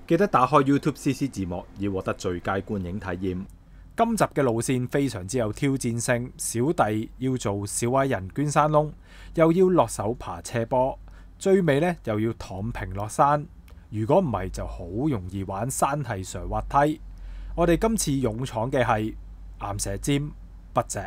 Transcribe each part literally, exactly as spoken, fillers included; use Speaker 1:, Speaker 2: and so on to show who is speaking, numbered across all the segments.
Speaker 1: 記得打開 YouTube C C 字幕，以獲得最佳觀影體驗。今集嘅路線非常之有挑戰性，小弟要做小矮人捐山窿，又要落手爬斜坡，最尾呢又要躺平落山。如果唔係就好容易玩山系上滑梯。我哋今次勇闖嘅係岩石尖北脊。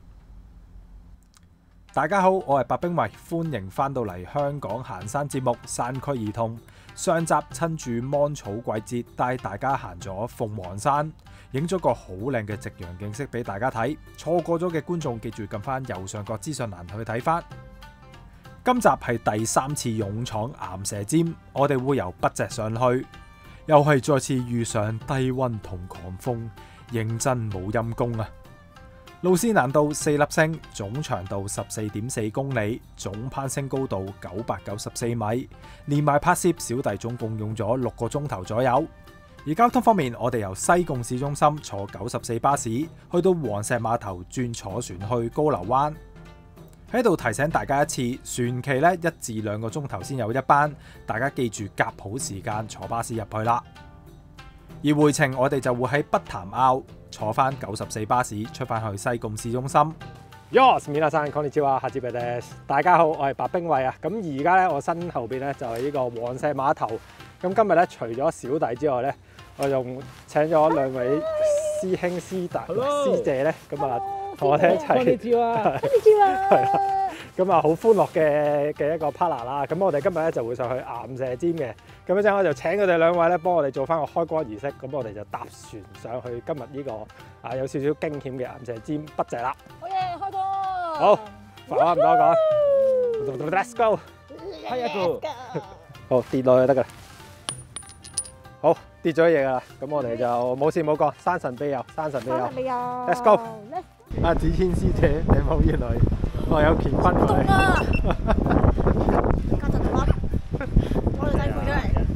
Speaker 1: 大家好，我係白兵衛，歡迎翻到嚟香港行山節目《山區兒童》。上集趁住芒草季節，帶大家行咗鳳凰山，影咗個好靚嘅夕陽景色俾大家睇。錯過咗嘅觀眾，記住撳翻右上角資訊欄去睇翻。今集係第三次勇闖岩石尖，我哋會由北脊上去，又係再次遇上低溫同狂風，認真冇陰功啊！路線難度四粒星，總長度十四點四公里，總攀升高度九百九十四米，連埋拍攝，小弟總共用咗六個鐘頭左右。而交通方面，我哋由西貢市中心坐九十四巴士去到黃石碼頭，轉坐船去高流灣。喺度提醒大家一次，船期呢一至兩個鐘頭先有一班，大家記住夾好時間坐巴士入去啦。而回程我哋就會喺北潭坳坐翻九十四巴士出翻去西貢市中心。
Speaker 2: Yo，皆さんこんにちは，哈志貝です。大家好，我係白兵衛啊。咁而家咧，我身後邊咧就係呢個黃石碼頭。咁今日咧，除咗小弟之外咧，我仲請咗兩位師兄師弟師姐咧，咁啊同我哋一齊。こんにちは，こんにちは。係啦。咁啊，好歡樂嘅嘅一個 partner 啦。咁我哋今日咧就會上去岩石尖嘅。咁一陣我就請佢哋兩位咧幫我哋做翻個開光儀式。咁我哋就搭船上去今日呢、這個啊有少少驚險嘅岩石尖北脊啦。
Speaker 3: 好嘢，開光！
Speaker 2: 好，廢話唔多講 ，Let's go！
Speaker 3: 開一個。
Speaker 2: 好，跌落去就得㗎啦。好，跌咗嘢㗎啦。咁我哋就冇事冇講，山神庇佑，山神庇佑。Let's go！ 阿子軒師姐，你好，原來我有乾坤喎。
Speaker 3: 凍啊！家陣就攞條底褲出嚟。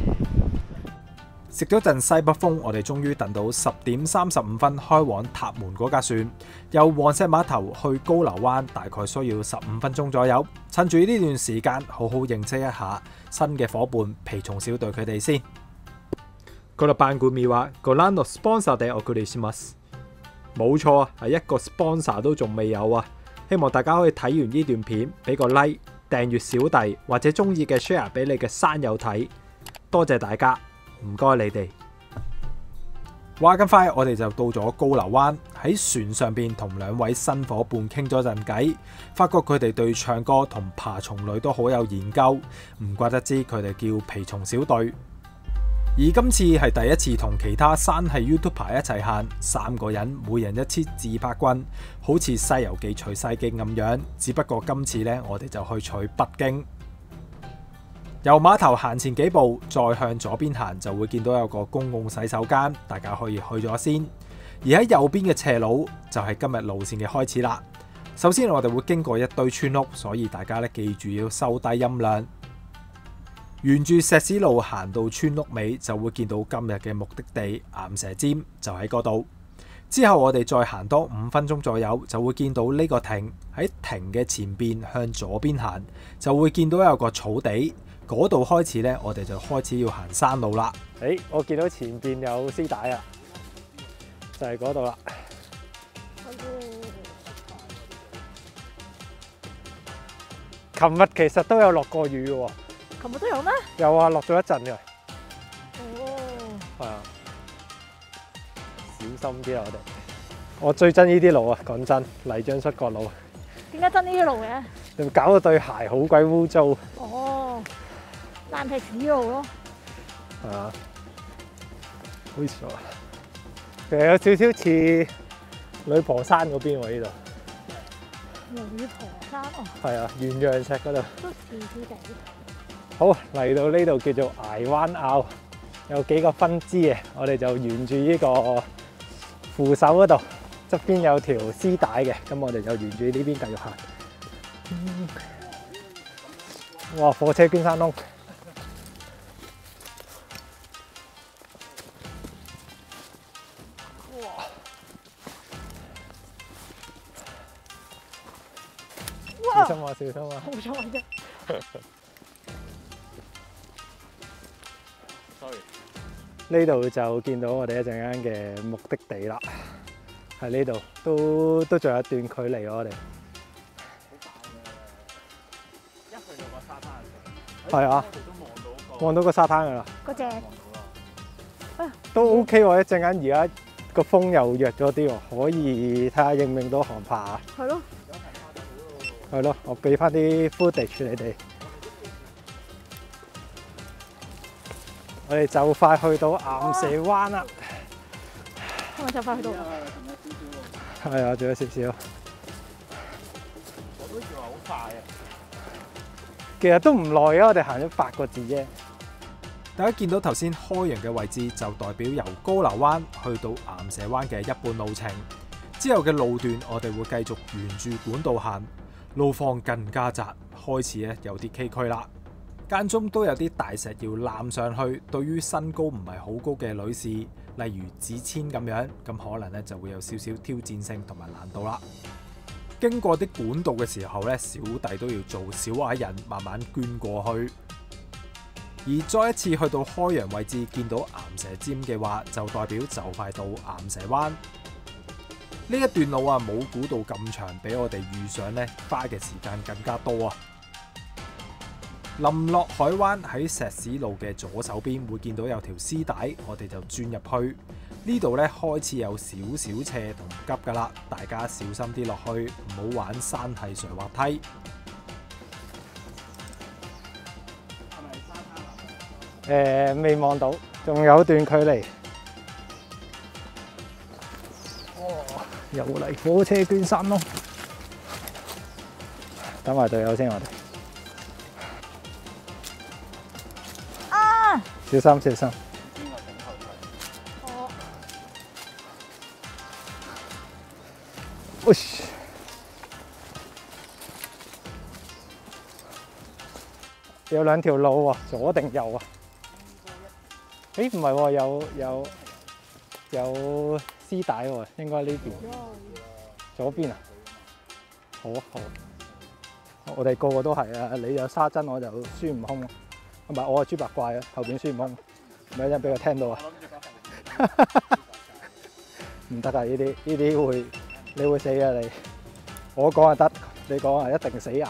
Speaker 1: 食咗陣西北風，我哋終於等到十點三十五分開往塔門嗰架船，由黃石碼頭去高流灣，大概需要十五分鐘左右。趁住呢段時間，好好認識一下新嘅伙伴皮蟲小隊佢哋先。この番組はご覧のスポンサーでお送りします。冇錯啊，係一個 sponsor 都仲未有啊！希望大家可以睇完呢段片，俾個 like、訂閱小弟或者中意嘅 share 俾你嘅山友睇，多謝大家，唔該你哋。話咁快，我哋就到咗高流灣，喺船上邊同兩位新伙伴傾咗陣偈，發覺佢哋對唱歌同爬蟲類都好有研究，唔怪得知佢哋叫皮蟲小隊。而今次係第一次同其他山系 YouTuber 一齊行，三個人每人一支自拍棍，好似《西遊記》取西經咁樣。只不過今次呢，我哋就去取北京。由碼頭行前幾步，再向左邊行就會見到有個公共洗手間，大家可以去咗先。而喺右邊嘅斜路就係今日路線嘅開始啦。首先我哋會經過一堆村屋，所以大家咧記住要收低音量。沿住石屎路行到村屋尾，就會見到今日嘅目的地岩石尖，就喺嗰度。之後我哋再行多五分鐘左右，就會見到呢個亭。喺亭嘅前邊向左邊行，就會見到有個草地，嗰度開始呢，我哋就開始要行山路啦。
Speaker 2: 誒，我見到前邊有絲帶啊，就係嗰度啦。琴日其實都有落過雨喎。
Speaker 3: 琴日都有咩？
Speaker 2: 有啊，落咗一陣嘅。
Speaker 3: 哦。
Speaker 2: 係啊，小心啲啊！我哋。我最憎呢啲路啊，講真，泥漿摔角路。
Speaker 3: 點解憎呢啲路嘅？
Speaker 2: 你搞到對鞋好鬼污糟。
Speaker 3: 哦，爛皮屎路咯。
Speaker 2: 係啊。好傻啊！其實有少少似女婆山嗰邊喎，呢度。
Speaker 3: 女婆山哦。
Speaker 2: 係啊，鴛鴦石嗰度。
Speaker 3: 都似似地。好，
Speaker 2: 嚟到呢度叫做崖灣坳，有幾個分支嘅，我哋就沿住呢個扶手嗰度，側邊有條絲帶嘅，咁我哋就沿住呢邊繼續行。嗯、哇！火車捐山窿，哇！小心啊！小心啊！
Speaker 3: 好彩啫。
Speaker 2: Sorry。 呢度就見到我哋一陣間嘅目的地啦，喺呢度都都仲有一段距離喎我哋。
Speaker 4: 一去到個沙灘
Speaker 2: 係啊，
Speaker 4: 我哋都望到個
Speaker 2: 望到個沙灘㗎啦，
Speaker 3: 嗰隻
Speaker 2: 都 OK 喎。一陣間而家個風又弱咗啲喎，可以睇下認唔認到航拍啊？
Speaker 3: 係咯，
Speaker 2: 係咯，我俾翻啲 footage 你哋。我哋就快去到岩蛇灣啦，
Speaker 3: 係咪就快去到？
Speaker 2: 係啊，仲有少少。
Speaker 4: 我都以為好快啊！
Speaker 2: 其實都唔耐嘅，我哋行咗八個字啫。
Speaker 1: 大家見到頭先開揚嘅位置，就代表由高樓灣去到岩蛇灣嘅一半路程。之後嘅路段，我哋會繼續沿住管道行，路況更加窄，開始咧有啲崎嶇啦。間中都有啲大石要攬上去，對於身高唔係好高嘅女士，例如子千咁樣，咁可能咧就會有少少挑戰性同埋難度啦。經過啲管道嘅時候咧，小弟都要做小矮人，慢慢捐過去。而再一次去到開揚位置，見到岩蛇尖嘅話，就代表就快到岩蛇灣。呢一段路啊，冇估到咁長，比我哋預想咧花嘅時間更加多啊！臨落海灣喺石屎路嘅左手邊會見到有條絲帶，我哋就轉入去。呢度咧開始有少少斜同急噶啦，大家小心啲落去，唔好玩山系垂滑梯。
Speaker 2: 誒未望到，仲有段距離。哦，又嚟火車捐山咯！等埋隊友先，我哋。
Speaker 3: 啊！
Speaker 2: 小心小心。
Speaker 3: 我
Speaker 2: 喂！有兩條路喎，左定右啊？誒唔係喎，有有有絲帶喎，應該呢邊。左邊啊？好啊好啊。我哋個個都係啊！你有沙僧，我就孫悟空。唔係，我係豬八怪啊！後邊孫悟空，咪一陣俾佢聽到啊！唔得啊！呢啲呢啲會你會死啊你！我講就得，你講啊一定死硬。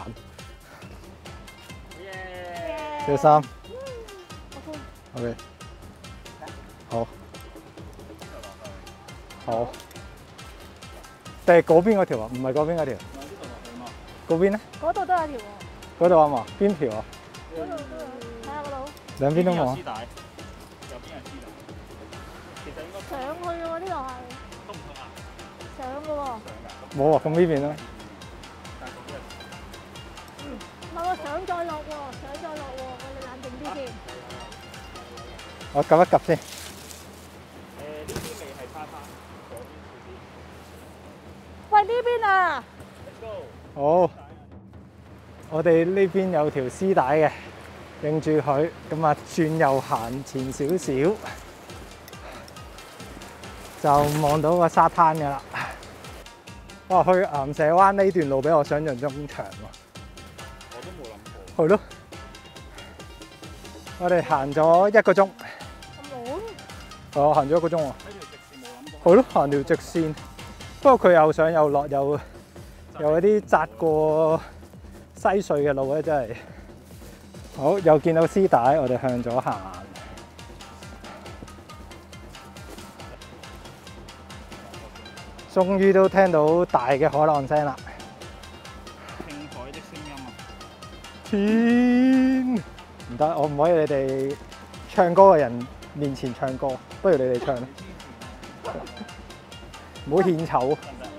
Speaker 2: 小心。OK。好。好。定係嗰邊嗰條啊？唔係嗰邊嗰條。嗰邊咧？
Speaker 3: 嗰度都有條喎。
Speaker 2: 嗰度啊嘛？邊條啊？
Speaker 3: 嗰度都有，睇下嗰度。
Speaker 2: 兩邊都冇啊？
Speaker 4: 絲帶，右邊係絲帶。其實應該
Speaker 3: 上去嘅喎，呢度係
Speaker 4: 通唔通啊？
Speaker 3: 上嘅喎。
Speaker 4: 上㗎。
Speaker 2: 冇啊，咁呢邊咧？
Speaker 4: 但係嗰邊係
Speaker 3: 唔係喎，上再落喎，上再落喎，我哋冷靜啲先。
Speaker 2: 我撳一撳先。
Speaker 4: 誒呢啲未係沙灘，左邊少啲。
Speaker 3: 喂，呢邊啊！
Speaker 4: Let's go。
Speaker 2: 好。我哋呢邊有條絲帶嘅，認住佢，咁啊轉右行前少少，就望到個沙灘㗎啦。哇！去岩蛇灣呢段路比我想象中長喎。
Speaker 4: 我都冇諗過。
Speaker 2: 係咯。我哋行咗一個鐘。
Speaker 3: 咁耐？
Speaker 2: 我行咗一個鐘喎。
Speaker 4: 呢條直線冇諗過。
Speaker 2: 係咯，行條直線。不過佢又上又落，又又有啲窄過西隧嘅路咧，真係。好，又見到絲帶，我哋向左行。終於都聽到大嘅海浪聲啦！
Speaker 4: 聽海的聲音啊！
Speaker 2: 天，唔得，我唔可以你哋唱歌嘅人面前唱歌，不如你哋唱啦，唔好獻醜。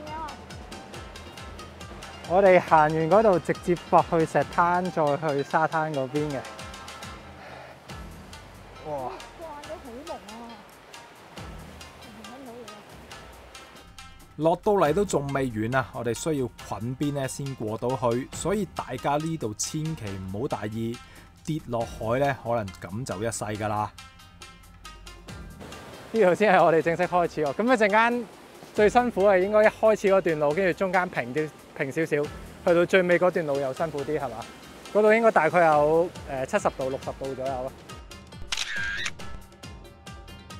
Speaker 2: 我哋行完嗰度，直接駁去石灘，再去沙灘嗰邊嘅。哇！
Speaker 3: 哇！你好濃啊！睇唔到嘢。
Speaker 1: 落到嚟都仲未完啊！我哋需要滾邊咧先過到去，所以大家呢度千祈唔好大意，跌落海咧可能咁就一世噶啦。
Speaker 2: 呢度先係我哋正式開始喎。咁一陣間最辛苦係應該一開始嗰段路，跟住中間平啲。平少少，去到最尾嗰段路又辛苦啲，係嘛？嗰度應該大概有誒七十度、六十度左右咯。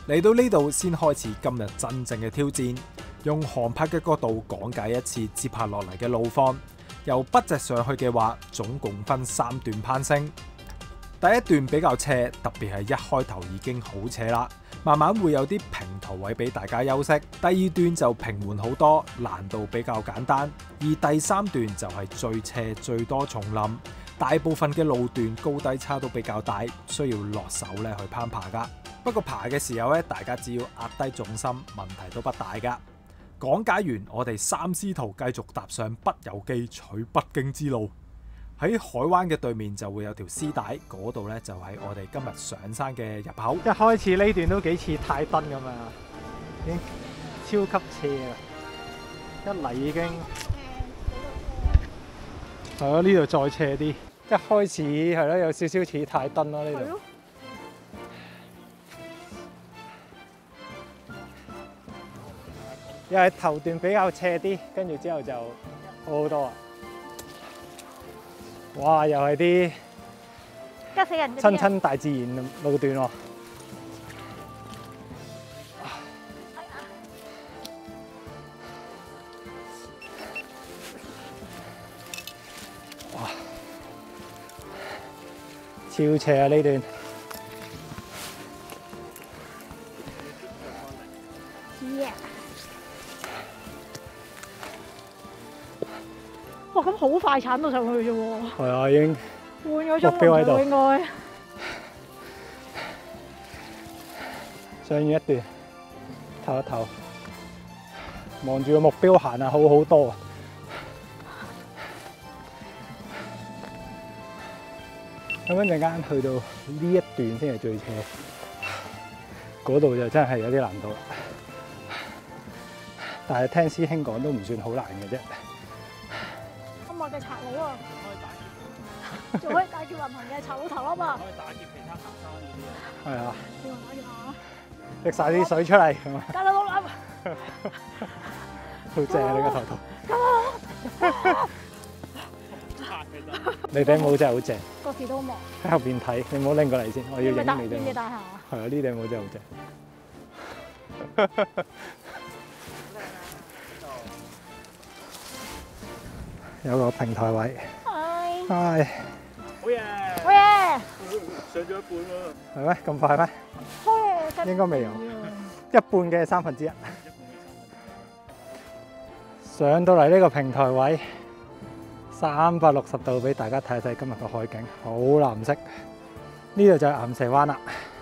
Speaker 1: 嚟到呢度先開始今日真正嘅挑戰，用航拍嘅角度講解一次接下落嚟嘅路況。由筆直上去嘅話，總共分三段攀升。第一段比較斜，特別係一開頭已經好斜啦，慢慢會有啲平途位俾大家休息。第二段就平緩好多，難度比較簡單。而第三段就係最斜最多叢林，大部分嘅路段高低差都比較大，需要落手咧去攀爬噶。不過爬嘅時候咧，大家只要壓低重心，問題都不大噶。講解完，我哋三師徒繼續踏上北遊記取北京之路。喺海灣嘅對面就會有條絲帶，嗰度咧就係我哋今日上山嘅入口。
Speaker 2: 一開始呢段都幾似泰登咁啊，已經超級斜啊！一嚟已經係咯，呢度再斜啲。一開始係咯，有少少似泰登咯呢度。又係頭段比較斜啲，跟住之後就好好多啊！哇！又係啲
Speaker 3: 嚇死人！
Speaker 2: 親親大自然路段喎。哇！超斜啊呢段！
Speaker 3: 哇！咁好快鏟到上去啫喎！
Speaker 2: 係啊，已經
Speaker 3: 半個鐘
Speaker 2: 目標喺度
Speaker 3: 應該
Speaker 2: 上完一段，唞一唞，望住個目標行啊，好好多啊！咁一陣間去到呢一段先係最斜，嗰度就真係有啲難度啦。但係聽師兄講都唔算好難嘅啫。
Speaker 3: 今日嘅賊佬啊，仲可以帶住運行嘅賊佬頭啊嘛！
Speaker 4: 可以打劫其他行山嗰啲啊！
Speaker 2: 係啊，
Speaker 3: 你話打劫下，
Speaker 2: 滴晒啲水出嚟，係嘛？
Speaker 3: 加到老諗，
Speaker 2: 好正啊！你個頭套，
Speaker 4: 嚇其實
Speaker 2: 你頂帽真係好正，
Speaker 3: 個時都忙。
Speaker 2: 喺後邊睇，你唔好拎過嚟先，我要影
Speaker 3: 你戴
Speaker 2: 你頂帽。
Speaker 3: 你戴下。
Speaker 2: 係啊，呢頂帽真係好正。有個平台位，
Speaker 3: 係。
Speaker 2: 係
Speaker 4: 好嘢，
Speaker 3: 好嘢！
Speaker 4: 上咗一半喎。
Speaker 2: 係咩？咁快咩？
Speaker 3: 好嘢！
Speaker 2: 應該未有，一半嘅三分之一。上到嚟呢個平台位，三百六十度俾大家睇睇今日個海景，好藍色。呢度就係岩蛇灣啦。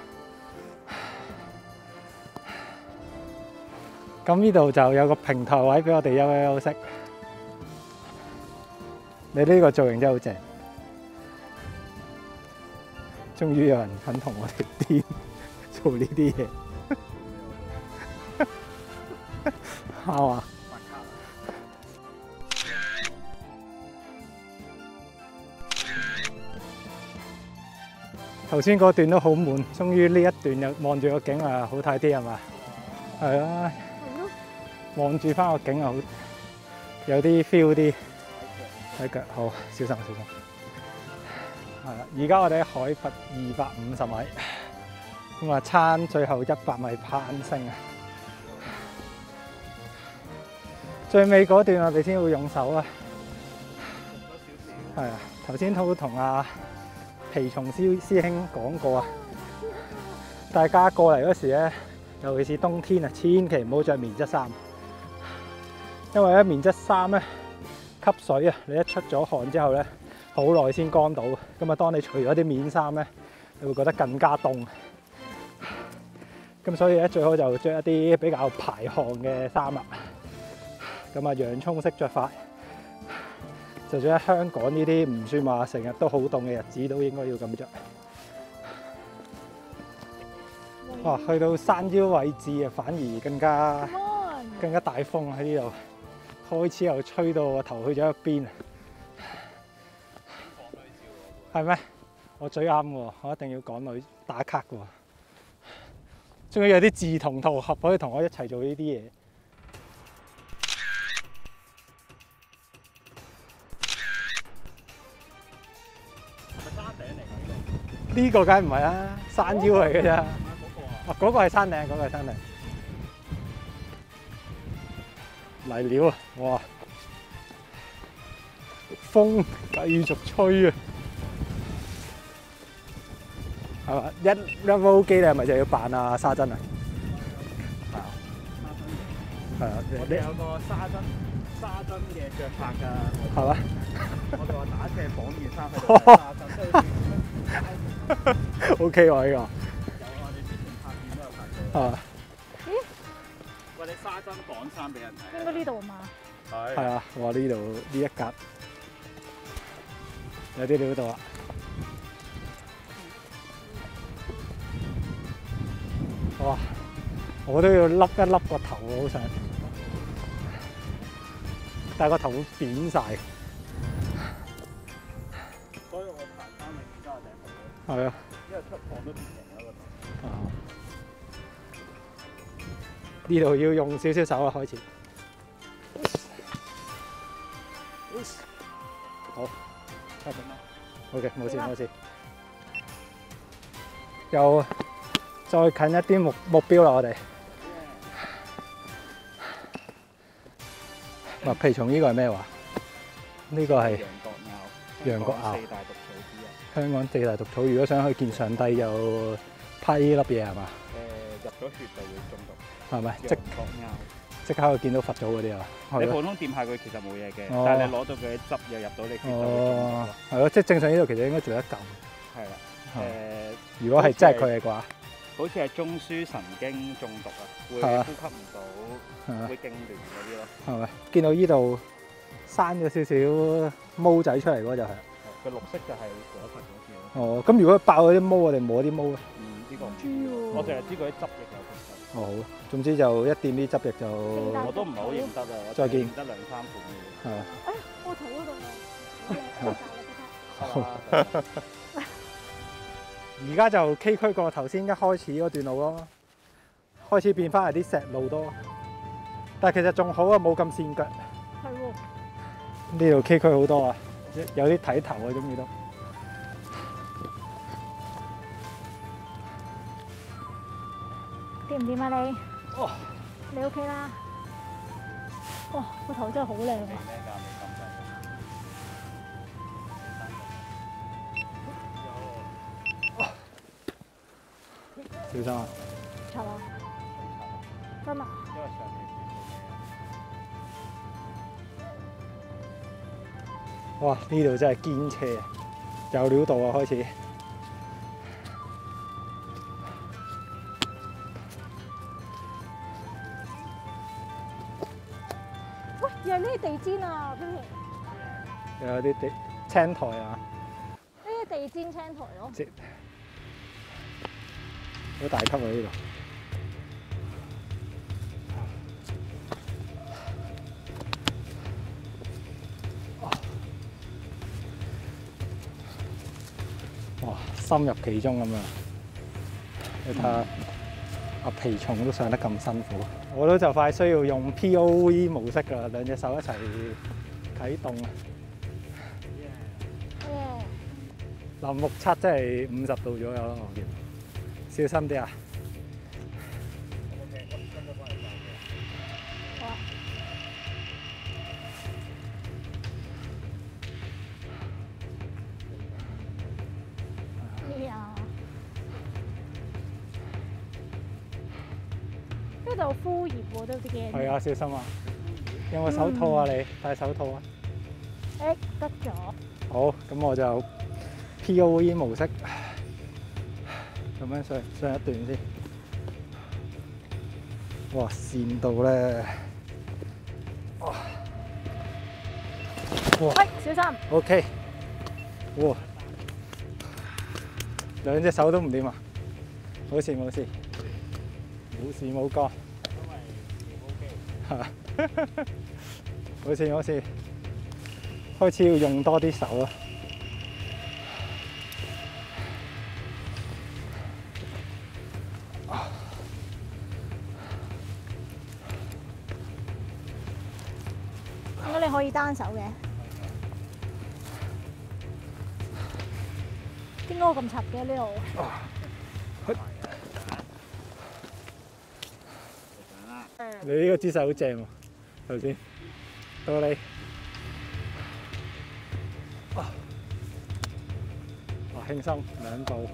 Speaker 2: 咁呢度就有個平台位俾我哋休休息。你呢個造型真係好正，終於有人肯同我哋癲做呢啲嘢，啱啊！頭先嗰段都好悶，終於呢一段又望住個景啊，好睇啲係嘛？係啊，望住翻個景啊，好有啲 feel 啲。睇腳好，小心小心。係啦，而家我哋喺海拔二百五十米，咁啊撐最後一百米攀升啊！最尾嗰段我哋先會用手啊。係啊，頭先都同阿皮蟲師師兄講過啊，大家過嚟嗰時咧，尤其是冬天啊，千祈唔好着棉質衫，因為咧棉質衫咧，吸水啊！你一出咗汗之後咧，好耐先乾到。咁啊，當你除咗啲面衫咧，你會覺得更加凍。咁所以咧，最好就着一啲比較排汗嘅衫啦。咁啊，洋葱式着法，就算喺香港呢啲唔算話成日都好凍嘅日子，都應該要咁着。哇！去到山腰位置啊，反而更加更加大風喺呢度。開始又吹到個頭去咗一邊啊！係咩？我最啱喎，我一定要港女打卡嘅喎。終於有啲志同道合可以同我一齊做呢啲嘢。
Speaker 4: 係咪山頂嚟㗎？
Speaker 2: 呢個梗係唔係啦，山腰嚟嘅咋。
Speaker 4: 嗰個啊？
Speaker 2: 哦，嗰、個係山頂，嗰、個係山頂。嚟料啊！哇，風繼續吹啊！係嘛？一一撈機你係咪就要扮啊沙珍啊？係啊，
Speaker 4: 我哋有個沙珍沙珍嘅腳法㗎，
Speaker 2: 係嘛？
Speaker 4: 我哋話打斜綁件衫喺度係沙珍，
Speaker 2: O K 喎呢
Speaker 4: 有我哋之前拍片都有拍
Speaker 2: 個。
Speaker 4: 過。
Speaker 2: 啊，
Speaker 4: 我哋沙珍綁衫俾人睇。
Speaker 3: 應該呢度嘛？
Speaker 4: 係。
Speaker 2: 係啊！哇！呢度呢一格有啲料到啊！哇！我都要笠一笠個頭啊，好想，但係個頭會扁晒。
Speaker 4: 所以我爬山咪而家我頂帽。
Speaker 2: 係啊。
Speaker 4: 因為出汗都變形啦個頭。
Speaker 2: 啊！呢度要用少少手啊，開始。好，差唔多啦。OK，冇事冇事。又再近一啲目目標啦，我哋。麥皮蟲呢個係咩話？呢個係
Speaker 4: 羊角拗。
Speaker 2: 羊角拗
Speaker 4: 四大毒草之一。
Speaker 2: 香港四大毒草，如果想去見上帝，就批呢粒嘢係嘛？
Speaker 4: 誒入咗血就會中毒。
Speaker 2: 係咪？
Speaker 4: 羊
Speaker 2: 即
Speaker 4: 角拗。
Speaker 2: 即刻就見到佛祖嗰啲啊！
Speaker 4: 你普通掂下佢其實冇嘢嘅，
Speaker 2: 哦
Speaker 4: 但係你攞到佢啲汁又入到你血就會中毒
Speaker 2: 哦
Speaker 4: 咯。，
Speaker 2: 係咯，即係正常呢度其實應該做一嚿。
Speaker 4: 係啦。
Speaker 2: 係
Speaker 4: 誒，
Speaker 2: 如果係真係佢嘅話，
Speaker 4: 好似係中樞神經中毒啊，會
Speaker 2: 係啊
Speaker 4: 呼吸唔到，
Speaker 2: 係啊
Speaker 4: 會痙攣嗰啲咯。
Speaker 2: 係咪？見到呢度生咗少少毛仔出嚟嗰就係。
Speaker 4: 佢綠色就係果實嗰次咯。
Speaker 2: 哦，咁如果爆嗰啲毛，我哋摸啲毛咧。
Speaker 4: 嗯，呢個唔知
Speaker 3: 知喎
Speaker 4: 喎，我淨係知佢啲汁液有其實。
Speaker 2: 哦，好，總之就一掂啲汁液就
Speaker 4: 我都唔係好認得啊，我
Speaker 2: 再見
Speaker 4: 認得兩三款嘅
Speaker 3: 哎
Speaker 2: 係
Speaker 3: 呀，我肚嗰度啊！
Speaker 2: 好
Speaker 4: 啫。係嘛？
Speaker 2: 而家就崎嶇過頭先一開始嗰段路咯，開始變翻係啲石路多，但係其實仲好啊，冇咁跣腳。
Speaker 3: 係喎，
Speaker 2: 呢度崎嶇好多啊，有啲睇頭啊，終於都。
Speaker 3: 掂唔掂啊你？
Speaker 2: 哦，
Speaker 3: 你 OK 啦？哇，個頭真係好靚啊！
Speaker 4: 咩㗎？未咁滯。
Speaker 2: 小心啊！
Speaker 3: 柒啊！真啊！
Speaker 4: 因為上面
Speaker 2: 哇！呢度真係堅斜，有料到啊！開始。
Speaker 3: 喂，又係呢啲地氈啊，邊
Speaker 2: 又有啲地青苔啊，
Speaker 3: 呢啲地氈青苔咯。
Speaker 2: 即好大級啊！呢度。哇！深入其中咁啊！你睇下阿皮蟲都上得咁辛苦，我都就快需要用 P O V 模式㗎啦，兩隻手一齊啟動啊！
Speaker 3: 耶！
Speaker 2: 嗱，目測真係五十度左右啦，我見。小心啲啊！
Speaker 3: 好啊。咩啊？呢度好枯葉喎，都有啲驚。
Speaker 2: 係啊，小心啊！有冇手套啊？你戴手套啊？
Speaker 3: 誒，得咗。
Speaker 2: 好，咁我就 P O V 模式，咁樣上上一段先。哇，跣到咧！哇
Speaker 3: 喂，小心！
Speaker 2: ，OK，哇，兩隻手都唔掂啊！冇事冇事，冇事冇幹。嚇！冇事冇事，開始要用多啲手啊！
Speaker 3: 點解你可以單手嘅？點解我咁柒嘅呢度？
Speaker 2: 你呢個姿勢好正喎，頭先到你。哇！哇，輕鬆兩步。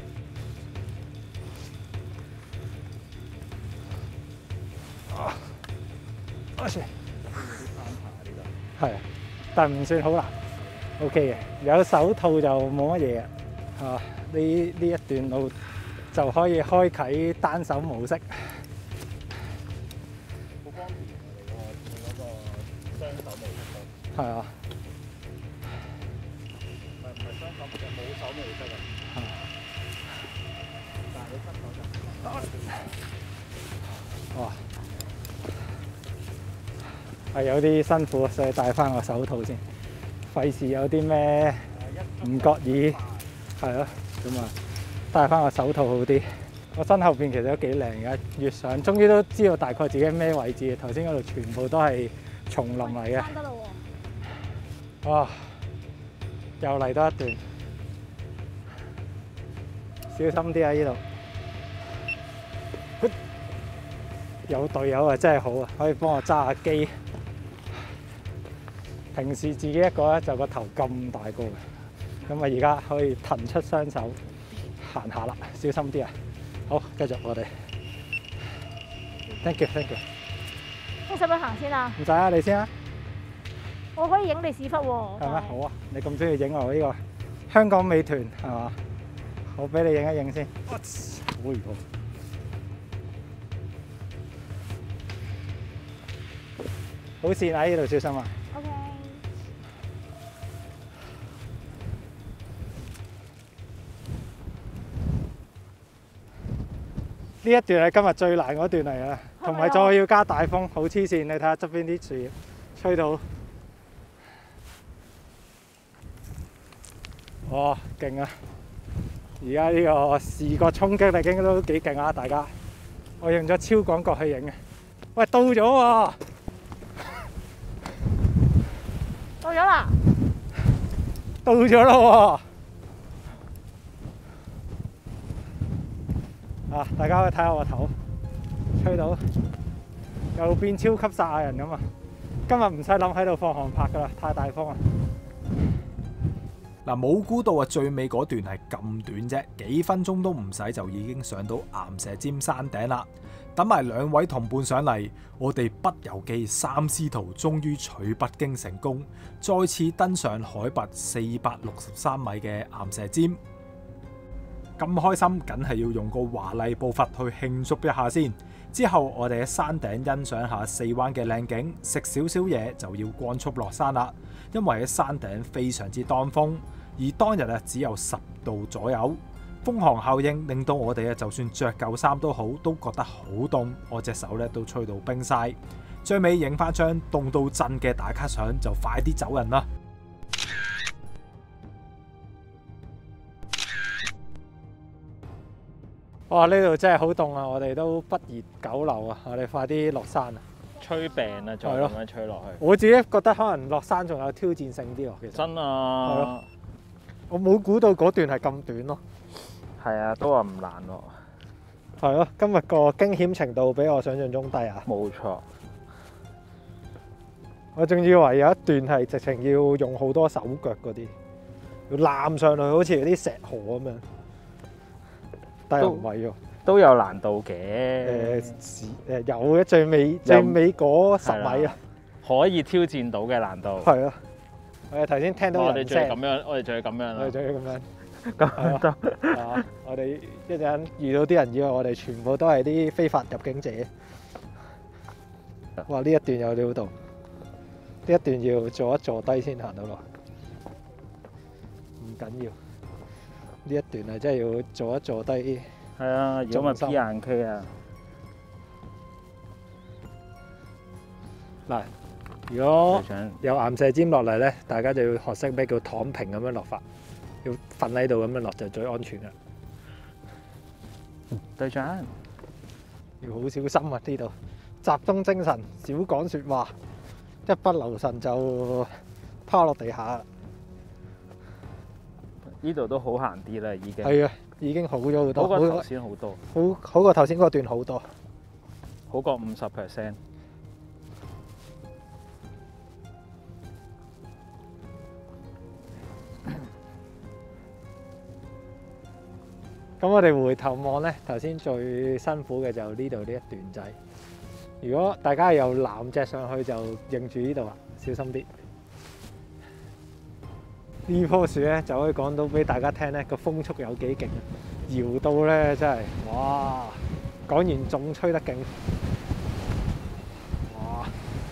Speaker 2: 啊！我先。係，但唔算好難 ，OK 嘅。有手套就冇乜嘢嘅，啊呢呢一段路就可以開啟單手模式。
Speaker 4: 好方便嚟喎，你嗰個雙手模式。
Speaker 2: 係啊，
Speaker 4: 唔係唔係雙手模式，冇手模式啊。
Speaker 2: 係。
Speaker 4: 但係你伸手就。
Speaker 2: 哇！係有啲辛苦，所以戴翻個手套先，費事有啲咩唔覺意，係咯，咁啊戴翻個手套好啲。我身後邊其實都幾靚嘅，越上終於都知道大概自己咩位置。頭先嗰度全部都係叢林嚟嘅。
Speaker 3: 翻得啦喎！
Speaker 2: 哇！又嚟多一段，小心啲啊！呢度有隊友啊，真係好啊，可以幫我揸下機。平時自己一個咧就個頭咁大個嘅，咁啊而家可以騰出雙手行下啦，小心啲啊！好，繼續我哋。Thank you，thank you。
Speaker 3: 你使唔使行先啊？
Speaker 2: 唔使啊，你先啊。
Speaker 3: 我可以影你屎忽喎。
Speaker 2: 係咩？好啊，你咁中意影我呢個香港美團係嘛？我俾你影一影先。好如好。好線喺呢度，小心啊！
Speaker 3: OK。
Speaker 2: 呢一段係今日最難嗰段嚟㗎，同埋再要加大風，好黐線！你睇下側邊啲樹葉吹到，哇，勁啊！而家呢個視覺衝擊力應該都幾勁啊！大家，我用咗超廣角去影嘅。喂，到咗喎！
Speaker 3: 到咗啦！
Speaker 2: 到咗啦喎！啊，大家可以睇下我頭，吹到又變超級撒亞人咁啊！今日唔使諗喺度放航拍噶啦，太大風啊！
Speaker 1: 嗱，冇估到啊，最尾嗰段係咁短啫，幾分鐘都唔使就已經上到岩石尖山頂啦。等埋兩位同伴上嚟，我哋北遊記三師徒終於取北京成功，再次登上海拔四百六十三米嘅岩石尖。咁開心，梗係要用個華麗步伐去慶祝一下先。之後我哋喺山頂欣賞下四灣嘅靚景，食少少嘢就要光速落山啦。因為喺山頂非常之當風，而當日啊只有十度左右。風寒效應令到我哋啊，就算着夠衫都好，都覺得好凍，我隻手咧都吹到冰晒。最尾影翻張凍到震嘅打卡相，就快啲走人啦！
Speaker 2: 哇！呢度真係好凍啊！我哋都不宜久留啊！我哋快啲落山啊！
Speaker 4: 吹病啊，再咁樣吹落去。
Speaker 2: 我自己覺得可能落山仲有挑戰性啲喎，其實。
Speaker 4: 真啊！
Speaker 2: 我冇估到嗰段係咁短咯。
Speaker 4: 係啊，都話唔難喎。
Speaker 2: 係咯，今日個驚險程度比我想象中低啊！
Speaker 4: 冇錯。
Speaker 2: 我仲以為有一段係直情要用好多手腳嗰啲，要攬上去，好似嗰啲石河咁樣。但係又唔係喎，
Speaker 4: 都有難度嘅。
Speaker 2: 誒誒有嘅，最尾最尾嗰十米啊，
Speaker 4: 可以挑戰到嘅難度。
Speaker 2: 係啊，我哋頭先聽到
Speaker 4: 我哋
Speaker 2: 人聲，
Speaker 4: 仲要咁樣，我哋仲要咁樣啦。
Speaker 2: 我哋仲要咁樣。
Speaker 4: 咁得
Speaker 2: 啊！我哋一陣遇到啲人以為我哋全部都係啲非法入境者。哇！呢一段有料到，呢一段要坐一坐低先行到落。唔緊要，呢一段係真係要坐一坐低。
Speaker 4: 係啊，如果咪 P 硬 K 啊。
Speaker 2: 嗱，如果有岩石尖落嚟咧，大家就要學識咩叫躺平咁樣落法。要瞓喺度咁樣落就最安全啦。
Speaker 4: 隊長，
Speaker 2: 要好小心啊！呢度集中精神，少講説話，一不留神就趴落地下。
Speaker 4: 呢度都好行啲啦，已經。
Speaker 2: 係啊，已經好咗好多，
Speaker 4: 好過頭先好多。
Speaker 2: 好好過頭先嗰段好多。
Speaker 4: 好過五十 percent。
Speaker 2: 咁我哋回頭望咧，頭先最辛苦嘅就呢度呢一段仔。如果大家有攬隻上去，就認住呢度啊，小心啲。呢棵樹咧就可以講到俾大家聽咧，個風速有幾勁啊！搖到咧真係，哇！講完仲吹得勁，哇！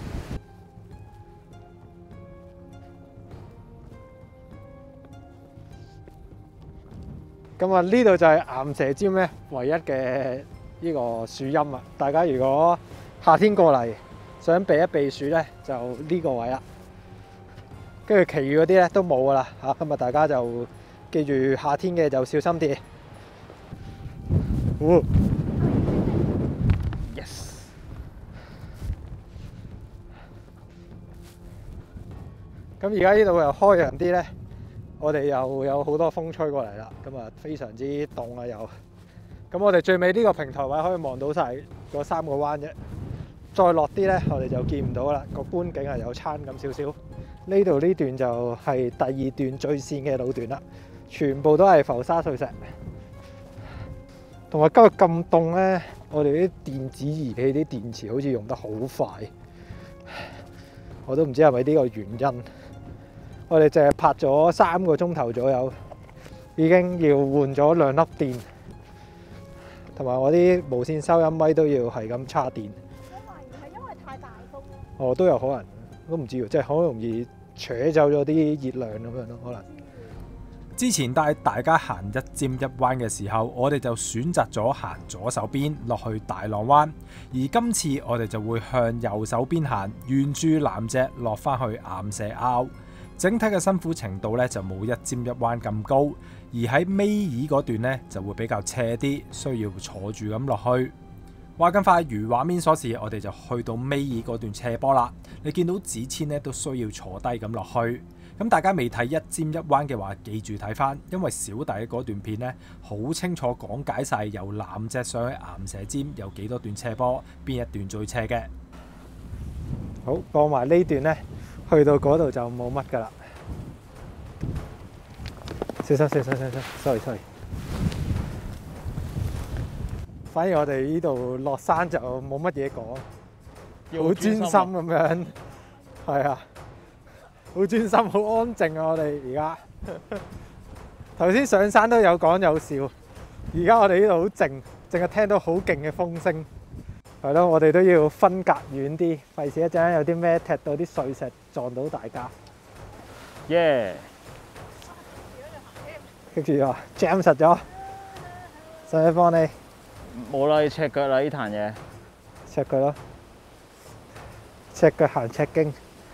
Speaker 2: 咁啊，呢度就係岩蛇尖咧唯一嘅呢個樹蔭啊！大家如果夏天過嚟想避一避暑咧，就呢個位啦。跟住，其餘嗰啲咧都冇噶啦嚇。今日大家就記住夏天嘅就小心啲。哦
Speaker 4: Yes。
Speaker 2: 咁而家呢度又開揚啲咧，我哋又有好多風吹過嚟啦。咁啊，非常之凍啊又。咁我哋最尾呢個平台位可以望到晒嗰三個灣啫。再落啲咧，我哋就見唔到啦。個觀景係有差咁少少。呢度呢段就係第二段最線嘅路段啦，全部都係浮沙碎石。同埋今日咁凍咧，我哋啲電子儀器啲電池好似用得好快，我都唔知係咪呢個原因。我哋淨係拍咗三個鐘頭左右，已經要換咗兩粒電，同埋我啲無線收音咪都要係咁叉電。
Speaker 3: 我懷疑係因為太大風。
Speaker 2: 哦，都有可能。都唔知喎，即係好容易扯走咗啲熱量咁樣咯，可能。
Speaker 1: 之前帶大家行一尖一彎嘅時候，我哋就選擇咗行左手邊落去大浪灣，而今次我哋就會向右手邊行，沿住南脊落翻去岩蛇坳。整體嘅辛苦程度咧就冇一尖一彎咁高，而喺尾二嗰段咧就會比較斜啲，需要坐住咁落去。話咁快如畫面所示，我哋就去到尾二嗰段斜坡啦。你見到子謙咧都需要坐低咁落去。咁大家未睇一尖一彎嘅話，記住睇翻，因為小弟嗰段片咧好清楚講解晒由南脊上去岩蛇尖有幾多段斜坡，邊一段最斜嘅。
Speaker 2: 好，過埋呢段咧，去到嗰度就冇乜噶啦。小心小心小心 ，sorry sorry。反而我哋呢度落山就冇乜嘢講，好專心咁樣，係啊，好專心，好安靜啊！我哋而家頭先上山都有講有笑，而家我哋呢度好靜，淨係聽到好勁嘅風聲，係咯，我哋都要分隔遠啲，費事一陣間有啲咩踢到啲碎石撞到大家。
Speaker 4: 耶！
Speaker 2: 跟住話 jam 實咗，使唔使幫你？
Speaker 4: 冇啦，要赤腳啦呢壇嘢。
Speaker 2: 赤腳咯，赤腳行赤經。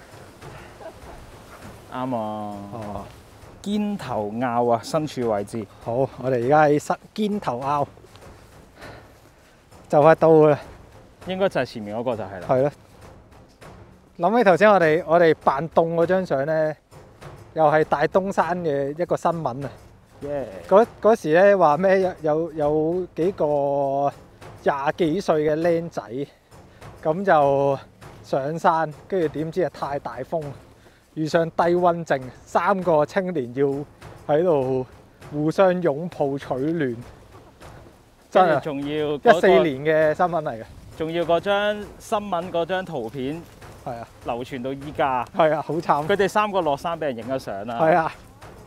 Speaker 4: 啱啊！
Speaker 2: 哦，
Speaker 4: 肩頭坳啊，身處位置。
Speaker 2: 好，我哋而家喺膝肩頭坳，就快到啦。
Speaker 4: 應該就係前面嗰個就係啦。
Speaker 2: 係咯。諗起頭先我哋我哋扮凍嗰張相咧，又係大東山嘅一個新聞啊！
Speaker 4: 耶！
Speaker 2: 嗰嗰時咧話咩有有有幾個廿幾歲嘅僆仔，咁就上山，跟住點知啊太大風，遇上低溫症，三個青年要喺度互相擁抱取暖，真係
Speaker 4: 仲要
Speaker 2: 一四年嘅新聞嚟嘅，
Speaker 4: 仲要嗰張新聞嗰張圖片
Speaker 2: 係啊
Speaker 4: 流傳到依家。
Speaker 2: 係啊，好慘，
Speaker 4: 佢哋三個落山俾人影咗相啦。
Speaker 2: 係啊，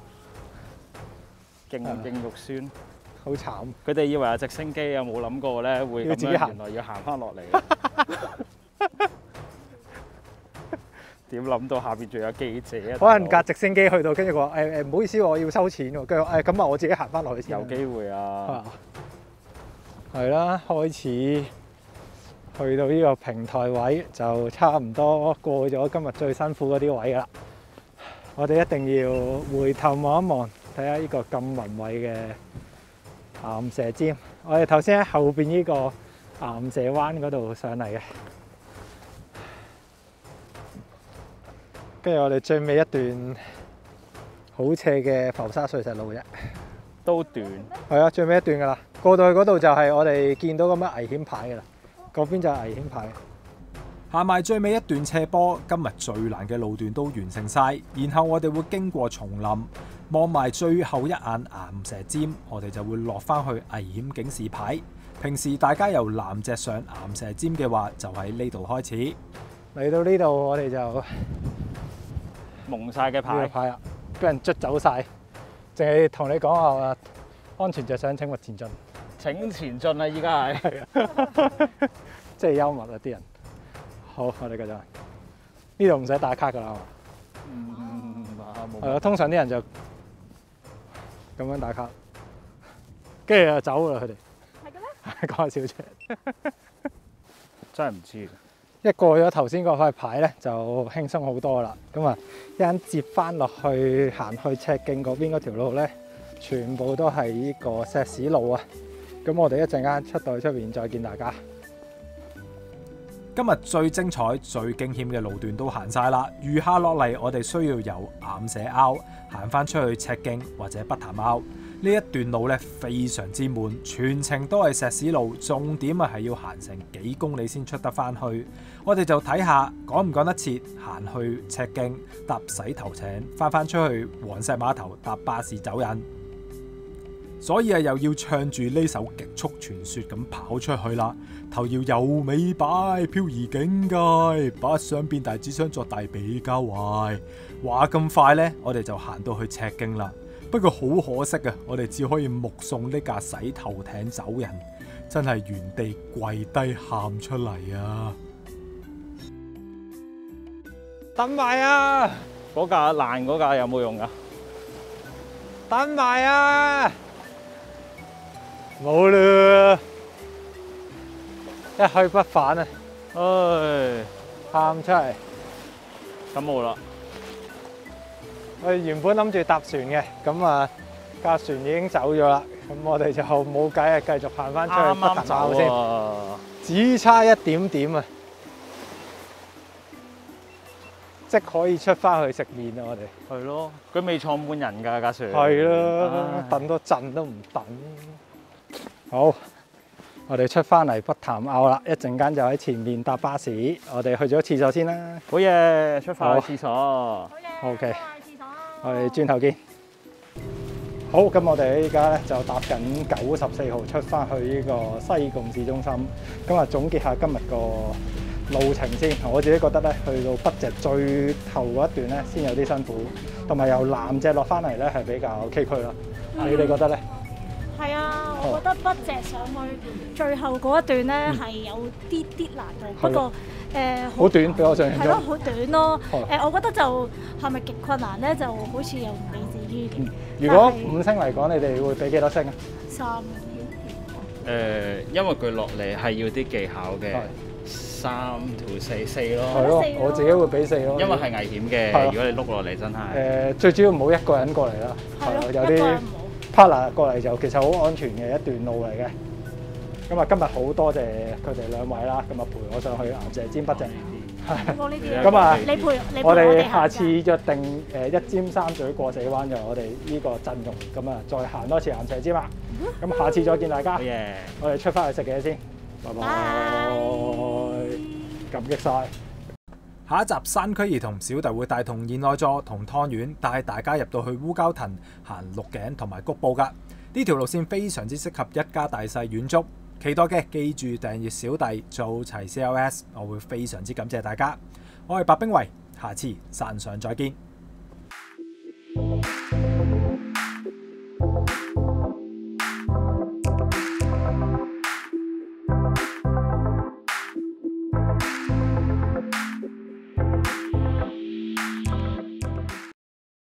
Speaker 4: 勁勁肉酸，
Speaker 2: 好慘。
Speaker 4: 佢哋以為有直升機，有冇諗過咧會咁樣？
Speaker 2: 要自己行
Speaker 4: 原來要行翻落嚟。點諗到下邊仲有記者啊？
Speaker 2: 可能架直升機去到，跟住佢話誒誒唔好意思，我要收錢喎。跟住誒咁啊，我自己行翻落去先。
Speaker 4: 有機會啊！
Speaker 2: 係啦，開始去到呢個平台位，就差唔多過咗今日最辛苦嗰啲位噶啦。我哋一定要回頭望一望，睇下呢個咁宏偉嘅岩蛇尖。我哋頭先喺後邊呢個岩蛇灣嗰度上嚟嘅。跟住我哋最尾一段好斜嘅浮沙碎石路啫，
Speaker 4: 都短。
Speaker 2: 係啊，最尾一段噶啦，過到去嗰度就係我哋見到咁嘅危險牌噶啦。 嗰邊就係危險牌。
Speaker 1: 行埋最尾一段斜坡，今日最難嘅路段都完成晒，然後我哋會經過叢林，望埋最後一眼岩石尖，我哋就會落翻去危險警示牌。平時大家由南脊上岩石尖嘅話，就喺呢度開始。
Speaker 2: 嚟到呢度我哋就
Speaker 4: 蒙晒嘅
Speaker 2: 呢個
Speaker 4: 牌，
Speaker 2: 牌啦，俾人捽走晒，淨係同你講話安全着想請勿前進，
Speaker 4: 請前進啊！依家係
Speaker 2: 係啊，即係幽默啊啲人。好，我哋繼續。呢度唔使打卡㗎啦，係嘛？
Speaker 4: 嗯冇
Speaker 2: 係咯，通常啲人就咁樣打卡，跟住就走㗎啦，佢哋。
Speaker 3: 係嘅咩？
Speaker 2: 講笑啫。
Speaker 4: 真係唔知。
Speaker 2: 一過咗頭先嗰塊牌咧，就輕鬆好多啦。咁啊，一陣接翻落去行去赤徑嗰邊嗰條路咧，全部都係呢個石屎路啊。咁我哋一陣間出到去出邊再見大家。
Speaker 1: 今日最精彩、最驚險嘅路段都行晒啦，餘下落嚟我哋需要由岩石凹行翻出去赤徑或者北潭凹。呢一段路咧非常之悶，全程都係石屎路，重點啊係要行成幾公里先出得翻去。我哋就睇下趕唔趕得切行去赤徑搭洗頭艇，翻翻出去黃石碼頭搭巴士走人。所以啊，又要唱住呢首極速傳說咁跑出去啦，頭搖又尾擺，漂移境界，不想變大，只想作大比較壞。話咁快呢，我哋就行到去赤徑啦。不過好可惜啊，我哋只可以目送呢架洗頭艇走人，真係原地跪低喊出嚟啊！
Speaker 2: 等埋啊！
Speaker 4: 嗰架爛嗰架有冇用㗎？
Speaker 2: 等埋啊！冇啦，一去不返啊！
Speaker 4: 唉，
Speaker 2: 喊出嚟。
Speaker 4: 咁冇啦。
Speaker 2: 我哋原本諗住搭船嘅，咁啊架船已經走咗啦，咁我哋就冇計啊，繼續行翻出去
Speaker 4: 啱
Speaker 2: 北潭
Speaker 4: 啱走
Speaker 2: 坳先，
Speaker 4: 啊！
Speaker 2: 只差一點點啊，即可以出翻去食麵啊！我哋
Speaker 4: 係咯，佢未坐滿人㗎架船。
Speaker 2: 係啦
Speaker 4: 唉，
Speaker 2: 等多陣都唔等。好，我哋出翻嚟北潭坳啦，一陣間就喺前面搭巴士，我哋去咗廁所先啦。
Speaker 4: 好嘢，出發
Speaker 2: 好
Speaker 4: 去廁所。
Speaker 3: 好嘢。
Speaker 2: OK
Speaker 3: 去廁所。
Speaker 2: 我哋轉頭見。好，咁我哋依家咧就搭緊九十四號出翻去呢個西貢市中心。咁啊，總結下今日個路程先。我自己覺得咧，去到北脊最頭嗰一段咧，先有啲辛苦，同埋由南脊落翻嚟咧係比較崎嶇啦。你哋覺得咧？
Speaker 3: 係啊，我覺得北脊上去最後嗰一段咧係有啲啲難度，不過誒
Speaker 2: 好短，比我想象
Speaker 3: 係咯，
Speaker 2: 中。
Speaker 3: 好短咯。
Speaker 2: 係
Speaker 3: 誒，我覺得就係咪極困難咧？就好似又未至於嘅。
Speaker 2: 如果五星嚟講，你哋會俾幾多星啊？
Speaker 3: 三
Speaker 5: 誒，因為佢落嚟係要啲技巧嘅
Speaker 2: 係，
Speaker 5: 三條四四
Speaker 2: 係
Speaker 5: 咯，
Speaker 2: 咯
Speaker 3: 四咯，
Speaker 2: 我自己會俾四咯。
Speaker 5: 因為係危險
Speaker 2: 係啊
Speaker 5: 嘅。如果你碌落嚟真係，
Speaker 2: 誒，最主要唔好一個人過嚟啦。
Speaker 3: 係咯，
Speaker 2: 有啲
Speaker 3: 一個人唔好。
Speaker 2: partner 過嚟就其實好安全嘅一段路嚟嘅。咁啊，今日好多謝佢哋兩位啦，咁啊陪我上去岩石尖北脊。
Speaker 3: 冇呢啲
Speaker 2: 咁啊
Speaker 3: 你陪你陪
Speaker 2: 我哋
Speaker 3: 哋
Speaker 2: 下次約定誒一尖三嘴過死灣就係我哋呢個陣容，咁啊再行多次岩石尖啦。咁下次再見大家
Speaker 5: 好，嘢。
Speaker 2: 我哋出翻去食嘢先，拜拜，感激晒。
Speaker 1: 下一集山區兒童小弟會帶同燕內座同湯圓帶大家入到去烏蛟騰行鹿頸同埋谷埔㗎。呢條路線非常之適合一家大細遠足，期待嘅記住訂閱小弟做齊 C L S， 我會非常之感謝大家。我係白兵衛，下次山上再見。